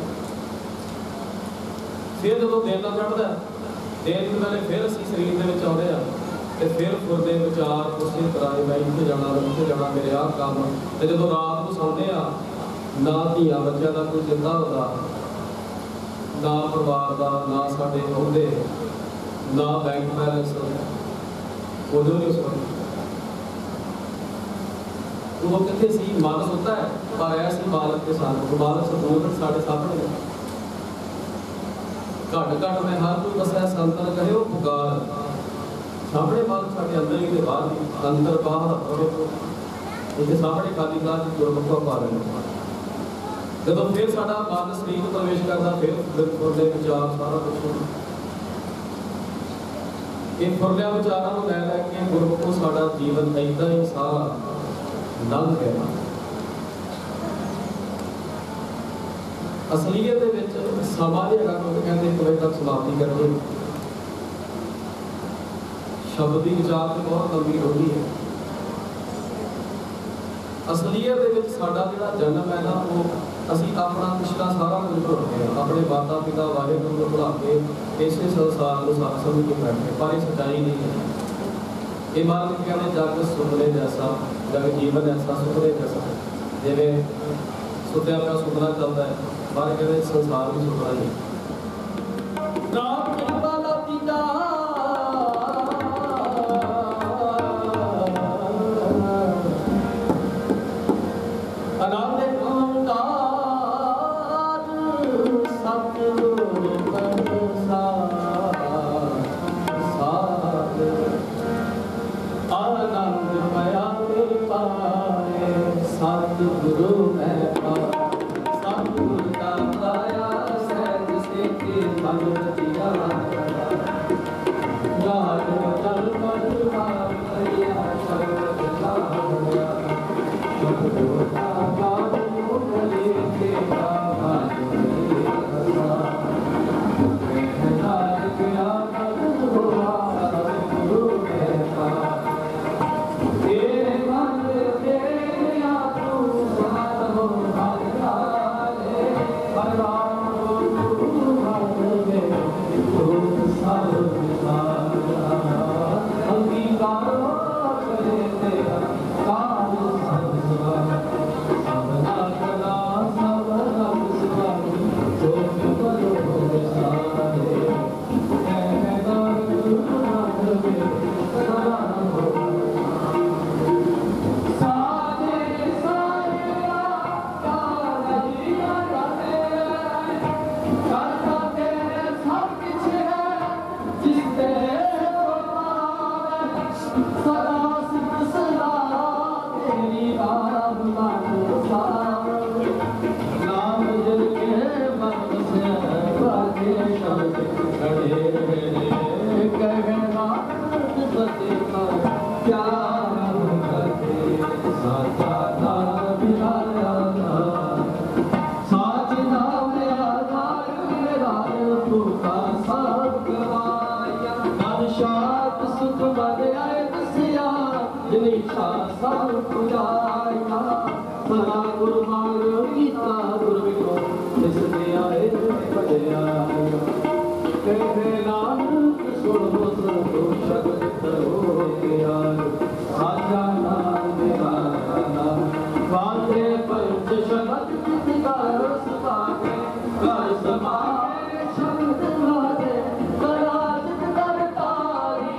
S3: ਫਿਰ ਜਦੋਂ ਦਿਨ ਦਾ ਚੜ੍ਹਦਾ, ਦਿਨ ਤੋਂ ਪਹਿਲੇ ਫਿਰ ਅਸੀਂ ਸਰੀਰ ਦੇ ਵਿੱਚ ਆਉਂਦੇ ਆ ਤੇ ਫਿਰ ਫੁਰਦੇ ਵਿਚਾਰ ਉਸੇ ਤਰ੍ਹਾਂ ਮੈਂ ਇੱਥੇ ਜਾਣਾ ਉੱਥੇ ਜਾਣਾ, ਮੇਰੇ ਆਹ ਕੰਮ। ਤੇ ਜਦੋਂ ਰਾਤ ਨੂੰ ਸੌਂਦੇ ਆ, ਨਾ ਧੀਆਂ ਬੱਚਿਆਂ ਦਾ ਕੋਈ ਚਿੰਤਾ ਹੁੰਦਾ, ਨਾ ਪਰਿਵਾਰ ਦਾ, ਨਾ ਸਾਡੇ ਅਹੁਦੇ, ਨਾ ਬੈਂਕ ਬੈਲੈਂਸ, ਉਦੋਂ ਨਹੀਂ ਉਸ ਵਕਤ ਉਹ ਕਿੱਥੇ ਸੀ? ਮਨ ਸੁੱਤਾ ਹੈ ਪਰ ਐਸੀ ਮਾਲਕ ਦੇ ਸਾਨੂੰ ਮਾਲਕ ਸਤੂਰ ਸਾਡੇ ਸਾਹਮਣੇ। ਘੱਟ ਘੱਟ ਮੈਂ ਹਰ ਕੋਈ ਬਸਿਆ ਸੰਤਨ ਕਹੇ ਉਹ ਪੁਕਾਰ, ਸਾਹਮਣੇ ਮਾਲਕ ਸਾਡੇ ਅੰਦਰ ਹੀ ਤੇ ਬਾਹਰ ਹੀ, ਅੰਦਰ ਬਾਹਰ ਇਹਦੇ ਸਾਹਮਣੇ ਖਾਲੀ ਕਲਾਸ ਚ ਗੁਰਮੁਖਾ ਪਾ ਰਹੇ ਨੇ। ਜਦੋਂ ਫਿਰ ਸਾਡਾ ਮਨ ਸਰੀਰ ਨੂੰ ਪ੍ਰਵੇਸ਼ ਕਰਦਾ, ਫਿਰ ਫੁਰਲੇ ਵਿਚਾਰ ਸਾਰਾ ਕੁਝ ਇਹ ਫੁਰਲਿਆਂ ਵਿਚਾਰਾਂ ਨੂੰ ਲੈ ਲੈ ਕੇ ਗੁਰਮੁਖੋ ਸਾਡਾ ਜੀਵਨ ਏਦਾਂ ਹੀ ਸਾਰਾ ਲੰਘ ਗਿਆ। ਅਸਲੀਅਤ ਦੇ ਵਿੱਚ ਸਮਾਂ ਦੀ ਅਗਰ ਕੋਈ ਕਹਿੰਦੇ ਇੱਕ ਵਜੇ ਤੱਕ ਸਮਾਪਤੀ ਕਰਨੀ, ਸ਼ਬਦ ਦੀ ਵਿਚਾਰ ਤੇ ਬਹੁਤ ਲੰਬੀ ਹੋਣੀ ਹੈ। ਅਸਲੀਅਤ ਦੇ ਵਿੱਚ ਸਾਡਾ ਜਿਹੜਾ ਜਨਮ ਹੈ ਨਾ, ਉਹ ਅਸੀਂ ਆਪਣਾ ਪਿਛਲਾ ਸਾਰਾ ਕੁਝ ਭੁੱਲ ਗਏ, ਆਪਣੇ ਮਾਤਾ ਪਿਤਾ ਵਾਹਿਗੁਰੂ ਨੂੰ ਭੁਲਾ ਕੇ ਇਸੇ ਸੰਸਾਰ ਨੂੰ ਸੱਚ ਸਮਝ ਕੇ ਬੈਠੇ, ਪਰ ਇਹ ਸੱਚਾਈ ਨਹੀਂ ਹੈ। ਇਹ ਮਾਲਕ ਕਹਿੰਦੇ ਜਗ ਸੁਪਨੇ ਜੈਸਾ, ਜਗ ਜੀਵਨ ਐਸਾ ਸੁਪਨੇ ਜੈਸਾ। ਜਿਵੇਂ ਸੁੱਤਿਆ ਪਿਆ ਸੁਪਨਾ ਚੱਲਦਾ ਹੈ, ਪਰ ਕਹਿੰਦੇ ਸੰਸਾਰ ਵੀ ਸੁਪਨਾ ਹੀ
S2: ਰਾਮ ਕਿਰਪਾ ਦਾ ਪਿਤਾ ਅਨਾਦ ਓੰਕਾਰ ਸਤਿਗੁਰੂ ਪ੍ਰਸਾਦ ਸਾਧ ਆਨੰਦ ਮਇਆ ਤੇ ਪਾਏ ਸਤਿਗੁਰੂ ਮੈਂ ਪਾਇਆ। ਸਤਿਗੁਰੂ ਦਾ ਪਾਇਆ ਸਹਿਜ ਸੇਤੀ ਮਨ ਰਚਿਆ, ਗਾਲ ਜਲ ਪਰ ਮਾਰ ਕਰਿਆ ਸ਼ਬਦ ਲਾਇਆ। ਸਤਿਗੁਰੂ ਦਾ ਗਾਲ ਮੁਕਲੇ ਕੇ ਬਾਬਾ ਜੀ ਰਸਾ, ਕਹਿਣਾ ਕਿਆ ਮਨ ਹੋਆ ਸਤਿਗੁਰੂ ਮੈਂ ਪਾਇਆ। ਇਹ ਮਨ ਦੇ ਆਪੂ ਸਮਾਤ ਹੋ ਭਾਗਾਲੇ, ਪਰਵਾਨ ਗੁਰੂ ਭਾਗਵੇ ਗੁਰੂ ਸਾਹਿਬ ਵਿਚਾਰਾ। ਅੰਗੀਕਾਰ ਕਰੇ ਤੇਰਾ ਕਾਲ ਸਭ ਸਵਾਰ, ਸਭਨਾ ਕਲਾ ਸਭ ਰਬ ਸਵਾਰ, ਜੋ ਬਲੋ ਸਾਰੇ ਕਹਿਣਾ ਗੁਰੂ ਭਾਗਵੇ ਸਦਾ ਹੋ। ਸਾਜੇ ਸਾਰਿਆ ਕਾਲ ਜੀਆ ਰਹੇ, ਕਰਤਾ ਤੇਰੇ ਸਭ ਕੁਛ ਹੈ ਜਿਸ ਤੇ ਫਰਮਾਵੇ। ਸਦਾ ਸਿਫਤ ਸਲਾਹ ਤੇਰੀ ਆਪ ਮਾਨੋ ਸਾਰ, ਨਾਮ ਜਲ ਕੇ ਮਨ ਵਸਿਆ ਬਾਜੇ ਸ਼ਬਦ ਖੜੇ ਰਹੇ। ਕਹਿ ਨਾਨਕ ਸਤੇ ਕਰ ਪਿਆਰ ਕਰਦੇ, ਸਾਚਾ ਨਾਮ ਬਿਹਾਰਿਆ ਨਾਮ, ਸਾਚ ਨਾਮ ਆਧਾਰ ਮੇਰਾ ਭੂਖਾ ਸਭ ਗਵਾਇਆ। ਮਨ ਸ਼ਾਂਤ ਸੁਖ ਮਨ ਆਏ ਦਸਿਆ, ਜਿਨੀ ਛਾ ਸਭ ਪੁਜਾਇਆ। ਸਦਾ ਗੁਰੂ ਮਾਰ ਕੀਤਾ ਗੁਰ ਵਿਗੋ, ਜਿਸ ਤੇ ਆਏ ਭਜਿਆ। ਕਹਿ ਨਾਨਕ ਸੁਣੋ ਸੁਣੋ ਸ਼ਬਦ ਕਰੋ ਗਿਆਨ, ਸਾਚਾ ਨਾਮ ਬਿਹਾਰਿਆ ਨਾਮ। ਵਾਜੇ ਪੰਚ ਸ਼ਬਦ ਜਿਸ ਦਾ ਰਸ ਪਾਵੇ, ਘਰ ਸਮਾਏ ਸ਼ਬਦ ਵਾਜੇ, ਕਲਾ ਜਿਤ ਕਰ ਤਾਰੀ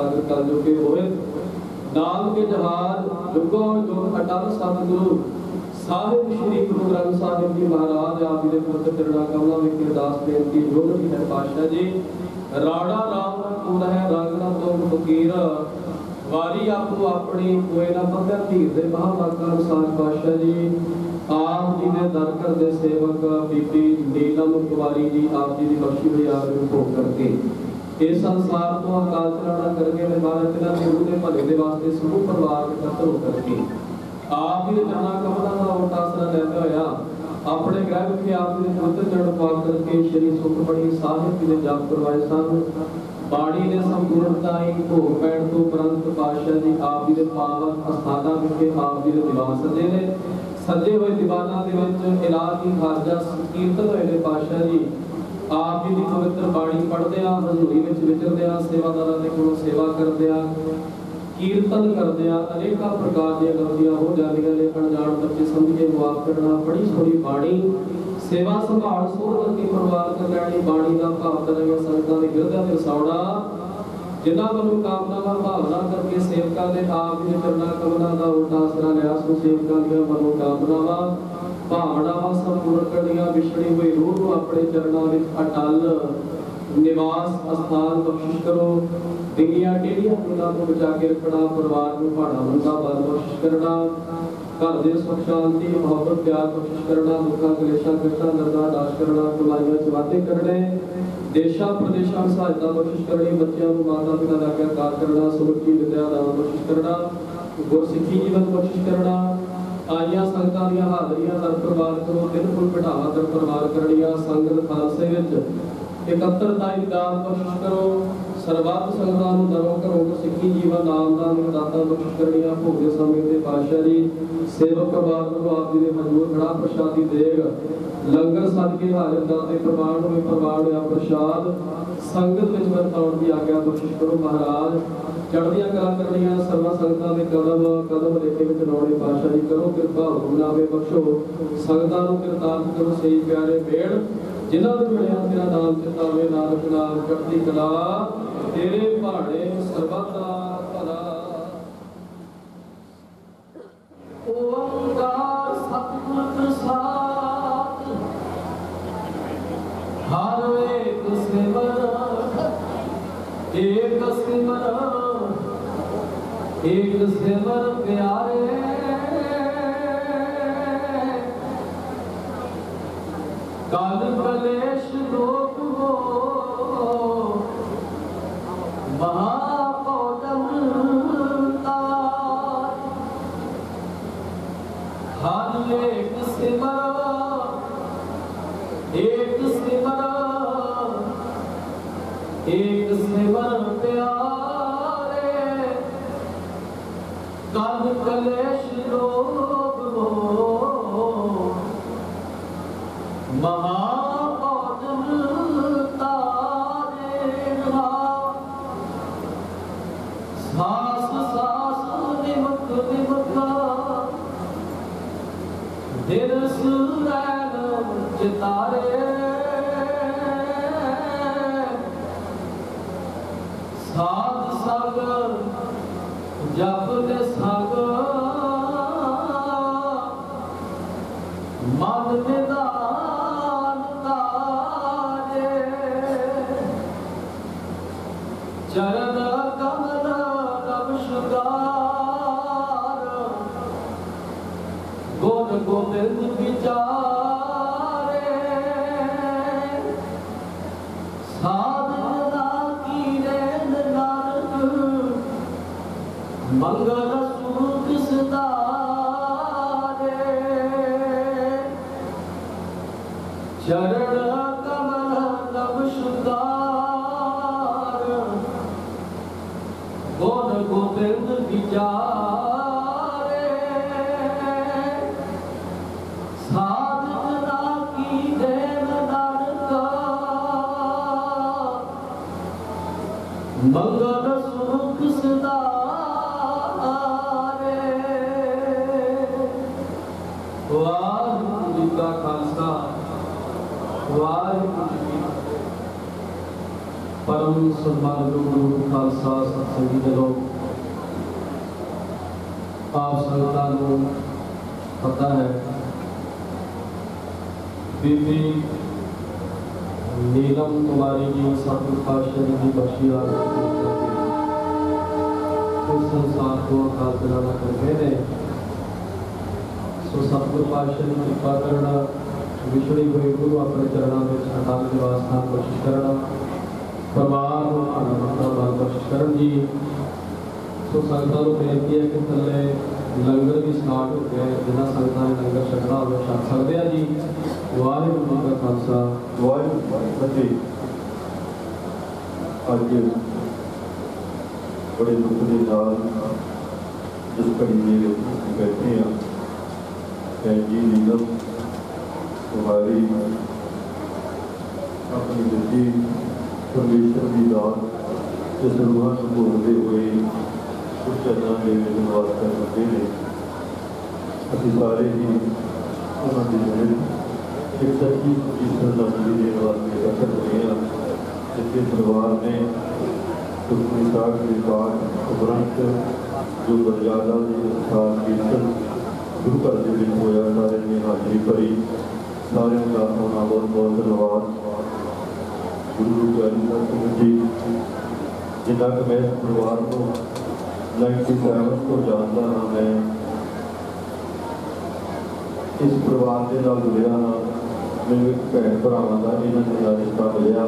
S3: सागर कल जो के होए नाम के जहाज जुगो जो अटल सतगुरु साहिब श्री गुरु ग्रंथ साहिब जी महाराज आप जी पुत्र चरणा कमला में अरदास बेनती जो भी है पातशाह जी राणा राम कूल है रागना तो फकीर वारी आपको अपनी कोई ना पता धीर दे महावाका अनुसार पातशाह जी आप जी ने दर कर दे सेवक बीबी नीलम कुमारी जी आप जी की बख्शी हुई आप भोग करके इस संसार तो अकाल चलाना करके निभाना तिना गुरु के भले के वास्ते समूह परिवार इकट्ठे हो करके आप जी चरणा कमला का उठासना लेते होया अपने ग्रह विखे आप जी पवित्र चरण पाक करके श्री सुखमणी साहिब जी ने जाप करवाए सन बाणी ने संपूर्णताई भोग पैण तो उपरंत पातशाह जी आप जी के पावन अस्थाना विखे आप जी के दीवान सजे ने सजे हुए दीवाना दे विच इलाही खारजा कीर्तन होए ने पातशाह जी आप जी की पवित्र बाणी पढ़दे आ हजूरी विच विचरदे आ सेवादारां दे कोलों सेवा करदे आ कीर्तन करदे आ अनेक प्रकार दी गलतियां हो जांदियां ने अनजान बच्चे समझ के माफ करना बड़ी सोहनी बाणी सेवा संभाल सोहर की परवार करनी बाणी दा भाव करेगा संगतां दे गिरदा ते सावड़ा जिन्हां मनोकामनावां भावना करके सेवकां दे आप जी चरणा कमलां दा उल्टा आसरा लिया सो सेवकां दी मनोकामनावां भावनावां संपूर्ण करनियां विछड़ी हुई रूह नूं अपने चरणां विच अटल निवास स्थान बख्शिश करो डिंगियां टेढ़ियां फूलों को बचा के रखना परिवार को भाड़ा मंदा बल बख्शिश करना घर दे सुख शांति मोहब्बत प्यार बख्शिश करना दुखा कलेशा कष्टा दर्दा नाश करना कमाइयां चवाते करने देशा प्रदेशा सहायता बख्शिश करनी बच्चों को माता पिता का आज्ञाकार करना सुमुखी विद्या दान बख्शिश करना गुरसिੱਖੀ जीवन बख्शिश करना आइयां संगतां दी हाजरियां दर परिवार करो दिन फुल बढ़ावा दर परिवार करनियां संगत खालसे विच इकत्तरताई दान बख्शिश करो सर्वत संगतां नूं दरों करो सिੱਖੀ जीवन नामदान दाता बख्शिश करनियां भोगे समय ते पातशाह जी सेवक परिवार नूं आप जी दे हजूर खड़ा प्रसादी देग लंगर सद के हाजर दाते प्रवान होए प्रवान होया प्रसाद संगत विच वरताउण दी आग्या बख्शिश करो महाराज चढ़दियां कला करनियां सर्व संगतां दे कदम कदम लेके विच लाउणे पातशाह जी करो कृपा हुकम नावे बख्शो संगतां नूं किरतार्थ करो सही प्यारे मेड़ जिन्हां नूं मिलिया तेरा नाम चितावे नानक नाम चढ़दी कला तेरे पहाड़े सर्बत दा भला ओंकार सतगुर प्रसाद हर एक सिमर एक सिमर एक सिमर प्यारे काल कलेश रोग हो महापौदम हर एक सिमर एक सिमर एक सिमर प्यारे काल कलेश रोग हो महापौदम सास सास निमक निमका दिन सुरैन चितारे साध संग जप ने संग मन निदान तारे चरण कमल नमस्कार गुण गोविंद विचारे साधना की रेन नानक मंगल सुख सदारे चरण कमल नमस्कार गुण गोविंद विचारे साधना की देन नानक मंगल सुख सदारे वाहिगुरू जी का खालसा वाहिगुरू जी परम सन्मान गुरु खालसा सत्संगी जनो आप संगतां नूं पता है बीबी नीलम कुमारी जी सतगुरु पातशाह जी की बख्शी इस संसार को अकाल चलाना कर गए ने। सो सतगुरु पातशाह जी की कृपा करना, विछड़ी हुई गुरु अपने चरणों में अकाल निवास स्थान बख्शिश करना, परिवार को आनंद बख्शिश करन जी। सो संगतां नूं बेनती है कि थल्ले लंगर भी स्टार्ट हो गया, जिन्हां संगतां ने लंगर छकना होवे छक सकदे आ जी। वाहिगुरू जी का खालसा
S4: वाहिगुरू जी की फतेह। अज बड़े दुख के नाल जिस घड़ी में बैठे हैं भैन जी नीलम कुमारी अपनी बेटी परमेश्वर की दात इस रूहां को भोगते हुए उस चरणों के निवास कर लगे ने। असीं सारे ही उन्होंने मिल एक सच्ची सुची श्रद्धांजलि देने वास्ते इकट्ठे हुए हैं, जिसके परिवार ने सुखमनी साहिब के पाठ उपरंत जो मर्यादा के अनुसार कीर्तन गुरु घर के विच होया, सारे ने हाजरी भरी। सारे का होना बहुत बहुत धन्यवाद। गुरु प्यारी सतगुरु जी जिन्ना कि मैं इस परिवार को नाइनटी सैवन को जानता हाँ, मैं इस परिवार के नाल जुड़िया हाँ। मैंने एक भैन भरावां का इन्हां दे नाल रिश्ता मिलिया।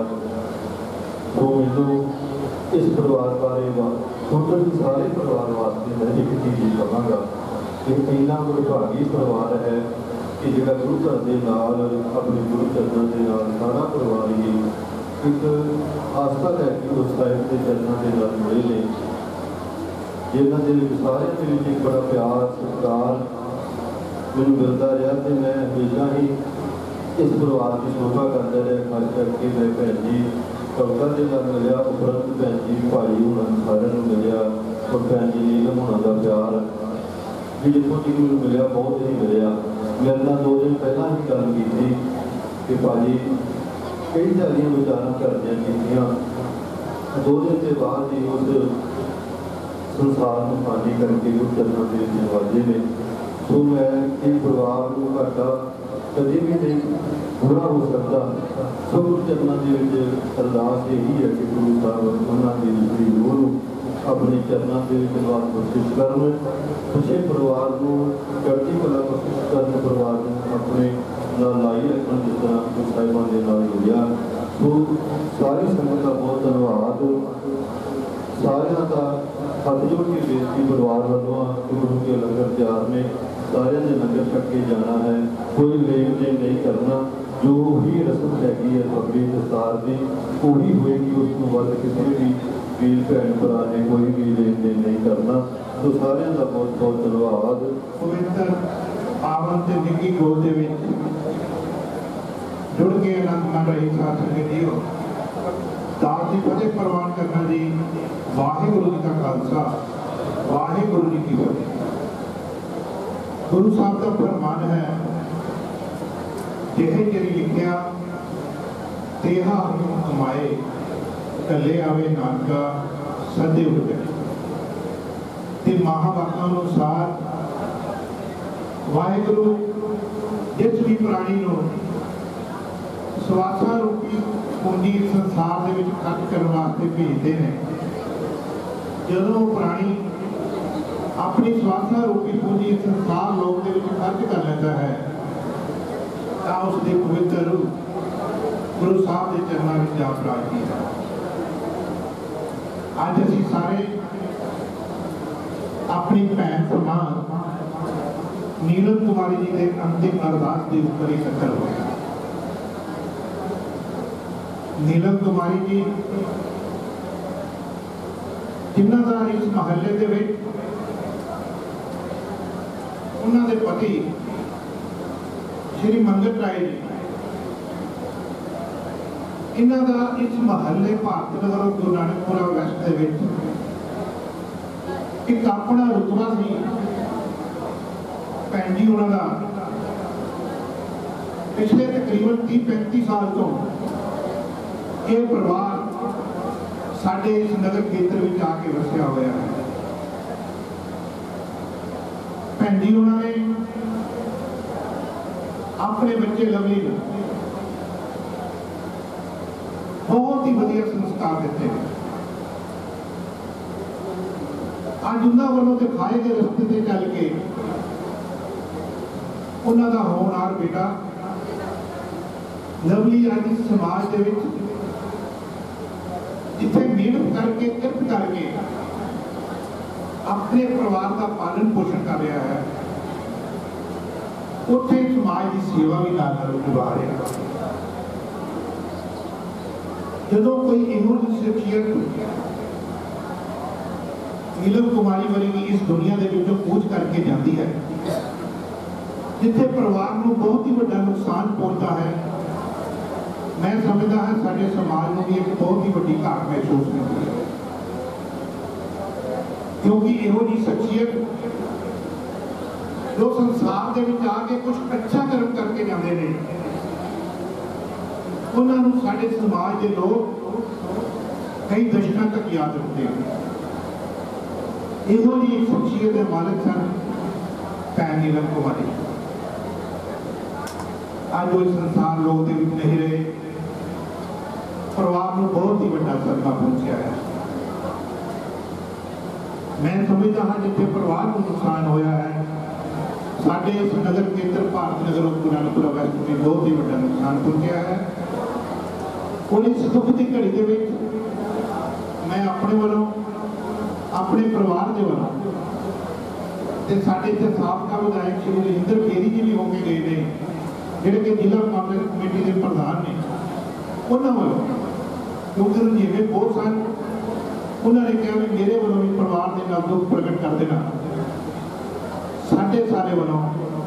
S4: तो मैनूं इस परिवार बारे टोटल सारे परिवार वास्ते मैं एक चीज़ ही कहांगा कि इन्ना विभागी परिवार है कि जिहड़ा गुरु घर के नाल अपने गुरु चरणों के नाल सारा परिवार ही एक आस्था लैके उस साहिब के चरणों के नाल जुड़े ने, जिन्हां दे विच सारे दे विच एक बड़ा प्यार सत्कार मैनूं मिलता रहा। तो मैं हमेशा ही इस परिवार की शोभा करता रहा, खास करके मैं भैन जी कविता के नाल मिलिया, उपरंत भैन जी भाई होना सारे मिलिया और भैन जी नीलम होना का प्यार भी जितों तक मैं मिलिया बहुत ही मिलिया। मेरे नाल दो दिन पहला ही गल की थी कि भाजी कई सारिया विचार करदियां कीतियां, दो दिन के बाद ही उस संसार को खाली करके उस चरणों के नवाजे ने। तो मैं एक परिवार को घाटा कभी भी नहीं बुरा हो सकता। सो गुरु चरणों के अरदास यही है कि गुरु साहब उन्होंने जिसकी रूह अपने चरणों के निवास कोशिश कर खुशे परिवार को चढ़ती कला कोशिश कर परिवार को अपने नाल लाई रखना, जिस तरह गुरु साहिबान के नाल जुड़िया। तो सारी संगत का बहुत धन्यवाद। सारिया का हाथ जोड़ के बेनती परिवार वालों गुरु के लंगर तैयार ने, सारे ने लंगर छक के जाना है, कोई लेन देन नहीं करना। जो ही रस्म हैगी है पगड़ी दस्तार की वही होएगी, उसको वध किसी भी वीर भैन भरा ने कोई भी लेन देन नहीं करना। तो सारे का बहुत बहुत धन्यवाद।
S5: पवित्र पावन से निकी गोद दे विच जुड़ के आनंद माण रही साथ संगत जीओ, दास की फतेह प्रवान करना जी। वाहिगुरू जी का खालसा वाहिगुरू जी की फतेह। गुरु साहब का फरमान है, जेहे जरी लिखिया तेहा हम कमाए, कले आवे नानका सदे उठ ते महावाक्यां अनुसार वाहिगुरू जिस भी प्राणी नूं सवासा रूपी पूंजी संसार दे विच खर्च करने वास्ते भेजते हैं, जदों प्राणी अपनी स्वासा रूपी पूंजी संसार लोक दे विच खर्च कर लेता है तां उसदे पवित्र रूप गुरु साहब के चरणों में जा प्राप्ति है। अज असीं सारे अपनी भैन समान नीलम कुमारी जी के अंतिम अरदास के उपर इकट्ठा होए। नीलम कुमारी जी जिन्हां दा इस महल्ले दे विच उन्हां दे पति श्री मंगत राय जी, इन्हां दा इस महल्ले भारत नगर गुरु नानकपुरा वैस्ट दे विच एक अपना रुतबा सी। भैन जी उन्हां दा पिछले तकरीबन तीस पैंतीस साल तो ये परिवार ਸਾਡੇ ਇਸ ਨਗਰ ਖੇਤਰ ਵਿੱਚ ਆ ਕੇ ਵਸਿਆ ਹੋਇਆ ਹੈ। ਭੈਣ ਜੀ ਉਹਨਾਂ ਨੇ ਆਪਣੇ ਬੱਚੇ ਲਵਲੀ ਨੂੰ ਬਹੁਤ ਹੀ ਵਧੀਆ ਸੰਸਕਾਰ ਦਿੱਤੇ ਨੇ। ਅੱਜ ਉਹਨਾਂ ਵੱਲੋਂ ਦਿਖਾਏ ਗਏ ਰਸਤੇ ਤੇ ਚੱਲ ਕੇ ਉਹਨਾਂ ਦਾ ਹੋਣਹਾਰ ਬੇਟਾ ਲਵਲੀ ਅੱਜ ਇਸ ਸਮਾਜ ਦੇ ਵਿੱਚ ਜਿੱਥੇ ਮਿਹਨਤ ਕਰਕੇ ਕਿਰਤ ਕਰਕੇ ਆਪਣੇ ਪਰਿਵਾਰ ਦਾ ਪਾਲਣ ਪੋਸ਼ਣ ਕਰ ਰਿਹਾ ਹੈ, ਉੱਥੇ ਸਮਾਜ ਦੀ ਸੇਵਾ ਵੀ ਨਾਲ ਨਾਲ ਨਿਭਾ ਰਿਹਾ। ਜਦੋਂ ਕੋਈ ਇਹੋ ਜਿਹੀ ਸ਼ਖਸੀਅਤ ਨੀਲਮ ਕੁਮਾਰੀ ਵਰਗੀ ਇਸ ਦੁਨੀਆ ਦੇ ਵਿੱਚੋਂ ਕੂਚ ਕਰਕੇ ਜਾਂਦੀ ਹੈ, ਜਿੱਥੇ ਪਰਿਵਾਰ ਨੂੰ ਬਹੁਤ ਹੀ ਵੱਡਾ ਨੁਕਸਾਨ ਪਹੁੰਚਦਾ ਹੈ, ਮੈਂ ਸਮਝਦਾ ਹਾਂ ਸਾਡੇ ਸਮਾਜ ਨੂੰ ਵੀ ਇੱਕ ਬਹੁਤ ਹੀ ਵੱਡੀ ਘਾਟ ਮਹਿਸੂਸ ਹੁੰਦੀ ਹੈ। ਕਿਉਂਕਿ ਇਹੋ ਜਿਹੀ ਸ਼ਖਸੀਅਤ ਜੋ ਸੰਸਾਰ ਦੇ ਵਿੱਚ ਆ ਕੇ ਕੁਝ ਅੱਛਾ ਕਰਮ ਕਰਕੇ ਜਾਂਦੇ ਨੇ, ਉਹਨਾਂ ਨੂੰ ਸਾਡੇ ਸਮਾਜ ਦੇ ਲੋਕ ਕਈ ਦਸ਼ਕਾਂ ਤੱਕ ਯਾਦ ਰੱਖਦੇ ਹਨ। ਇਹੋ ਜਿਹੀ ਸ਼ਖਸੀਅਤ ਦੇ ਮਾਲਕ ਸਨ ਭੈਣ ਨੀਲਮ ਕੁਮਾਰੀ। ਅੱਜ ਉਹ ਸੰਸਾਰ ਲੋਕ ਦੇ ਵਿੱਚ ਨਹੀਂ ਰਹੇ, ਪਰਿਵਾਰ ਨੂੰ ਬਹੁਤ ਹੀ ਵੱਡਾ ਸਦਮਾ ਪਹੁੰਚਿਆ ਹੈ। ਮੈਂ ਸਮਝਦਾ ਹਾਂ ਜਿੱਥੇ ਪਰਿਵਾਰ ਨੂੰ ਨੁਕਸਾਨ ਹੋਇਆ ਹੈ, ਸਾਡੇ ਇਸ ਨਗਰ ਕੇਂਦਰ ਭਾਰਤ ਨਗਰ ਗੁਰਦਾਸਪੁਰ ਵੈਸਟ ਨੂੰ ਬਹੁਤ ਹੀ ਵੱਡਾ ਨੁਕਸਾਨ ਪਹੁੰਚਿਆ ਹੈ। ਔਰ ਇਸ ਦੁੱਖ ਦੀ ਘੜੀ ਦੇ ਵਿੱਚ ਮੈਂ ਆਪਣੇ ਵੱਲੋਂ, ਆਪਣੇ ਪਰਿਵਾਰ ਦੇ ਵੱਲੋਂ ਤੇ ਸਾਡੇ ਇੱਥੇ ਸਾਬਕਾ ਵਿਧਾਇਕ ਸ਼੍ਰੀ ਰਜਿੰਦਰ ਖੇਰੀ ਜੀ ਵੀ ਹੋ ਕੇ ਗਏ ਨੇ, ਜਿਹੜੇ ਕਿ ਜ਼ਿਲ੍ਹਾ ਕਾਂਗਰਸ ਕਮੇਟੀ ਦੇ ਪ੍ਰਧਾਨ ਨੇ, ਉਹਨਾਂ ਵੱਲੋਂ ਕਿਉਂਕਿ ਰੁਝੇਵੇਂ ਬਹੁਤ ਸਨ, ਉਹਨਾਂ ਨੇ ਕਿਹਾ ਵੀ ਮੇਰੇ ਵੱਲੋਂ ਵੀ ਪਰਿਵਾਰ ਦੇ ਨਾਲ ਦੁੱਖ ਪ੍ਰਗਟ ਕਰ ਦੇਣਾ। ਸਾਡੇ ਸਾਰੇ ਵੱਲੋਂ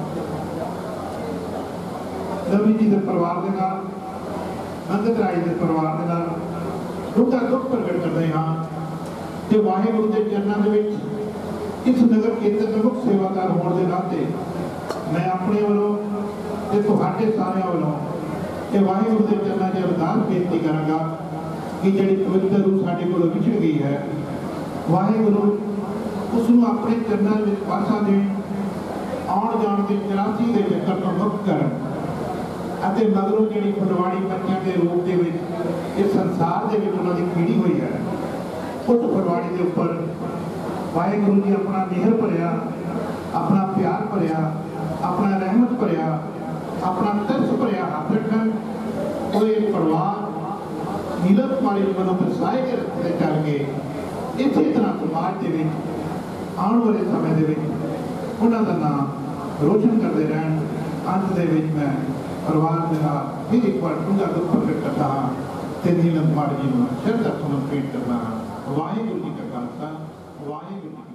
S5: ਲਵਲੀ ਜੀ ਦੇ ਪਰਿਵਾਰ ਦੇ ਨਾਲ, ਅੰਗਦ ਰਾਏ ਦੇ ਪਰਿਵਾਰ ਦੇ ਨਾਲ ਡੂੰਘਾ ਦੁੱਖ ਪ੍ਰਗਟ ਕਰਦੇ ਹਾਂ ਤੇ ਵਾਹਿਗੁਰੂ ਦੇ ਚਰਨਾਂ ਦੇ ਵਿੱਚ ਇਸ ਨਗਰ ਕੇਂਦਰ ਦੇ ਮੁੱਖ ਸੇਵਾਦਾਰ ਹੋਣ ਦੇ ਨਾਤੇ ਮੈਂ ਆਪਣੇ ਵੱਲੋਂ ਤੇ ਤੁਹਾਡੇ ਸਾਰਿਆਂ ਵੱਲੋਂ ਇਹ ਵਾਹਿਗੁਰੂ ਦੇ ਚਰਨਾਂ 'ਚ ਅਰਦਾਸ ਬੇਨਤੀ ਕਰਾਂਗਾ ਕਿ ਜਿਹੜੀ ਪਵਿੱਤਰ ਰੂਹ ਸਾਡੇ ਕੋਲੋਂ ਵਿਛੜ ਗਈ ਹੈ, ਵਾਹਿਗੁਰੂ ਉਸ ਨੂੰ ਆਪਣੇ ਚਰਨਾਂ ਵਿੱਚ ਵਾਸਾ ਦੇ, ਆਉਣ ਜਾਣ ਦੇ ਚੁਰਾਸੀ ਦੇ ਚੱਕਰ ਤੋਂ ਮੁਕਤ ਕਰਨ ਅਤੇ ਮਗਰੋਂ ਜਿਹੜੀ ਫੁਲਵਾੜੀ ਬੱਚਿਆਂ ਦੇ ਰੂਪ ਦੇ ਵਿੱਚ ਇਸ ਸੰਸਾਰ ਦੇ ਵਿੱਚ ਉਹਨਾਂ ਦੀ ਪੀੜੀ ਹੋਈ ਹੈ, ਉਸ ਫੁਲਵਾੜੀ ਦੇ ਉੱਪਰ ਵਾਹਿਗੁਰੂ ਜੀ ਆਪਣਾ ਮਿਹਰ ਭਰਿਆ, ਆਪਣਾ ਪਿਆਰ ਭਰਿਆ, ਆਪਣਾ ਰਹਿਮਤ ਭਰਿਆ, ਆਪਣਾ ਤਰਸ ਭਰਿਆ ਹੱਥ ਰੱਖਣ। ਉਹ ਇਹ ਪਰਿਵਾਰ ਨੀਲਮ ਕੁਮਾਰੀ ਵੱਲੋਂ ਦਰਸਾਏ ਗਏ ਰਸਤੇ ਚੱਲ ਕੇ ਇਸੇ ਤਰ੍ਹਾਂ ਸਮਾਜ ਦੇ ਵਿੱਚ ਆਉਣ ਵਾਲੇ ਸਮੇਂ ਦੇ ਵਿੱਚ ਉਹਨਾਂ ਦਾ ਨਾਮ ਰੋਸ਼ਨ ਕਰਦੇ ਰਹਿਣ। ਅੰਤ ਦੇ ਵਿੱਚ ਮੈਂ ਪਰਿਵਾਰ ਦੇ ਨਾਲ ਫਿਰ ਇੱਕ ਵਾਰ ਡੂੰਘਾ ਦੁੱਖ ਪ੍ਰਗਟ ਕਰਦਾ ਹਾਂ ਤੇ ਨੀਲਮ ਕੁਮਾਰੀ ਜੀ ਨੂੰ ਸ਼ਰਧਾ ਸੁਮਨ ਭੇਟ ਕਰਦਾ ਹਾਂ। ਵਾਹਿਗੁਰੂ ਜੀ ਕਾ ਖਾਲਸਾ, ਵਾਹਿਗੁਰੂ ਜੀ